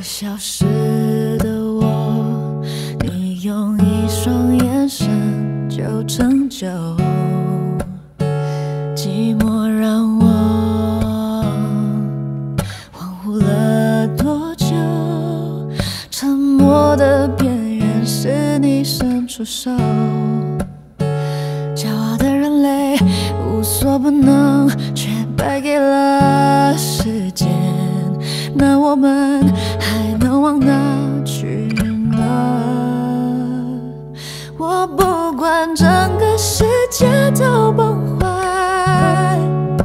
消失的我，你用一双眼神就拯救。寂寞让我恍惚了多久？沉默的边缘是你伸出手，骄傲的人类无所不能，却败给了时间。那我们还能往哪去呢？我不管整个世界都崩坏，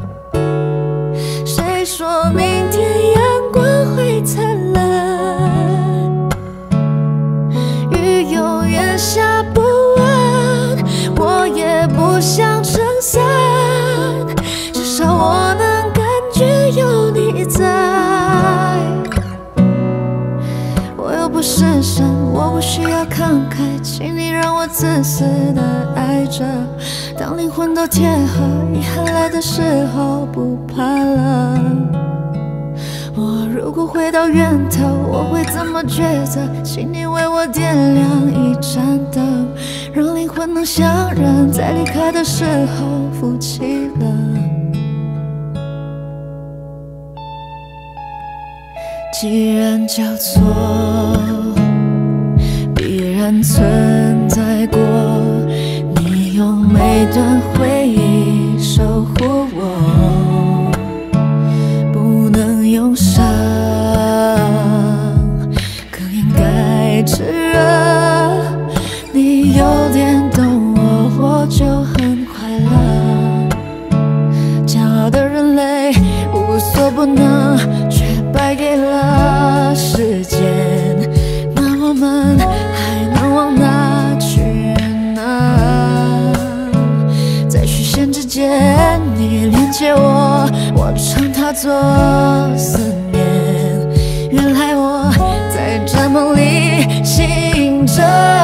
谁说明天阳光会灿烂？雨永远下不完，我也不想撑伞，至少我能感觉有你在。不是神，我不需要慷慨，请你让我自私的爱着。当灵魂都贴合，遗憾来的时候不怕了。我如果回到源头，我会怎么抉择？请你为我点亮一盏灯，让灵魂能相认，在离开的时候负起了。既然交错，必然存在过。你用每段回忆守护我，不能用伤，更应该炽热。你有点懂我，我就很快乐。骄傲的人类无所不能，却败给了时间。那我们还能往哪去呢？在虚线之间，你连接我，我称它做思念。原来我在这梦里醒着。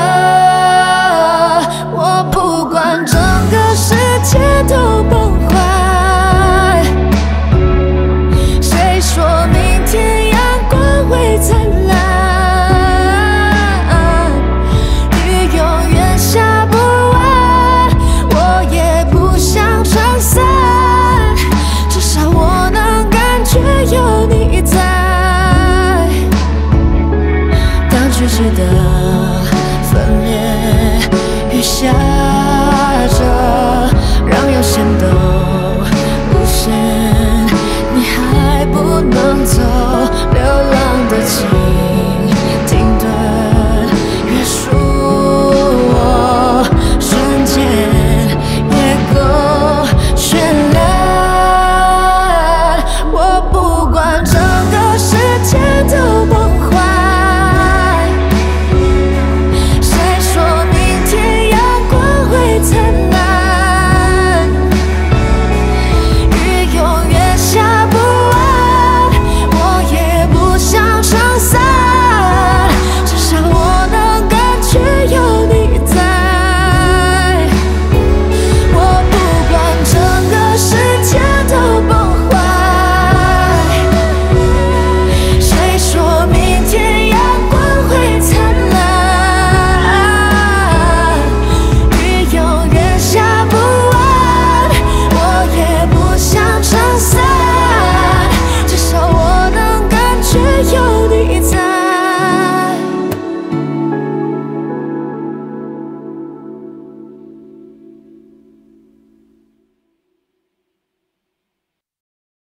我不管整个世界都崩坏，谁说明天阳光会灿烂？雨永远下不完，我也不想撑伞，至少我能感觉有你在。当局者的